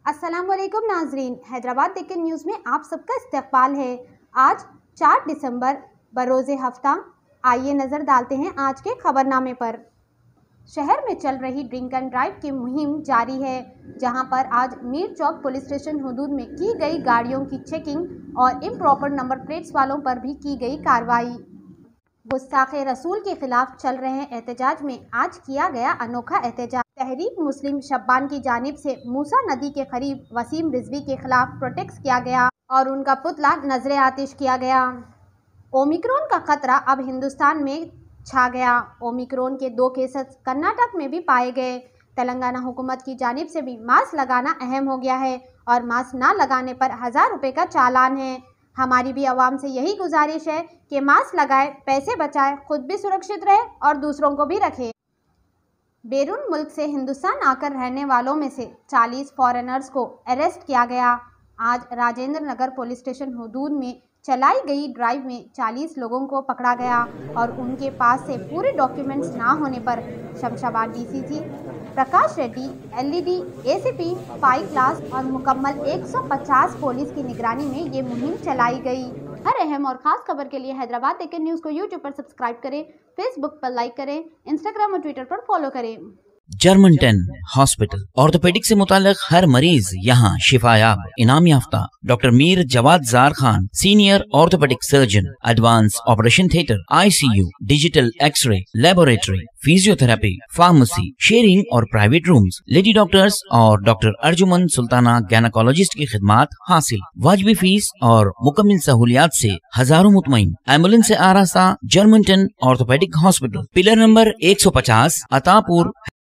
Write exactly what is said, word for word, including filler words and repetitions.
अस्सलाम वालेकुम नाजरीन, हैदराबाद डेक्कन न्यूज़ में आप सबका इस्तकबाल है। आज चार दिसंबर बरोज़े हफ्ता। आइए नज़र डालते हैं आज के खबरनामे पर। शहर में चल रही ड्रिंक एंड ड्राइव की मुहिम जारी है, जहां पर आज मीर चौक पुलिस स्टेशन हुदूद में की गई गाड़ियों की चेकिंग और इम्प्रॉपर नंबर प्लेट्स वालों पर भी की गई कार्रवाई। गुस्ताखे रसूल के खिलाफ चल रहे एहतजाज में आज किया गया अनोखा एहतजाज। तहरीक मुस्लिम शब्बान की जानिब से मूसा नदी के करीब वसीम रिजवी के खिलाफ प्रोटेस्ट किया गया और उनका पुतला नजरे आतिश किया गया। ओमिक्रॉन का खतरा अब हिंदुस्तान में छा गया। ओमिक्रॉन के दो केसेस कर्नाटक में भी पाए गए। तेलंगाना हुकूमत की जानिब से भी मास्क लगाना अहम हो गया है और मास्क ना लगाने पर हजार रुपए का चालान है। हमारी भी आवाम से यही गुजारिश है कि मास्क लगाए, पैसे बचाए, खुद भी सुरक्षित रहे और दूसरों को भी रखे। बैरून मुल्क से हिंदुस्तान आकर रहने वालों में से चालीस फॉरेनर्स को अरेस्ट किया गया। आज राजेंद्र नगर पुलिस स्टेशन हुदूद में चलाई गई ड्राइव में चालीस लोगों को पकड़ा गया और उनके पास से पूरे डॉक्यूमेंट्स ना होने पर Shamshabad DCC Prakash Reddy, LED ACP five class और मुकम्मल एक सौ पचास पुलिस की निगरानी में ये मुहिम चलाई गई। हर अहम और ख़ास खबर के लिए हैदराबाद डेक्कन न्यूज़ को यूट्यूब पर सब्सक्राइब करें, फेसबुक पर लाइक करें, इंस्टाग्राम और ट्विटर पर फॉलो करें। जर्मन टेन हॉस्पिटल ऑर्थोपेडिक से मुताल्लिक हर मरीज यहाँ शिफायाब। इनाम याफ्ता doctor Mir Jawad Zar Khan, senior orthopaedic surgeon, advance operation theatre, ICU, digital x ray, laboratory, physiotherapy, pharmacy, sharing और प्राइवेट रूम्स, लेडी डॉक्टर्स और डॉक्टर अर्जुमन सुल्ताना गैनाकोलॉजिस्ट की खिदमात हासिल। वाजिबी फीस और मुकम्मल सहूलियात से हजारों मुतमईन। एम्बुलेंस से आरास्ता German ten orthopaedic hospital, pillar number एक सौ पचास, अतापुर।